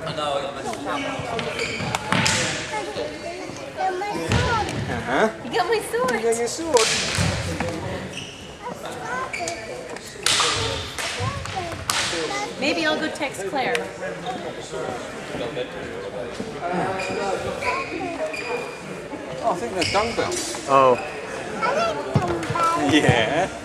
You got my sword. You got your sword. Maybe I'll go text Claire. Oh, I think they're dumbbells. Oh. Yeah.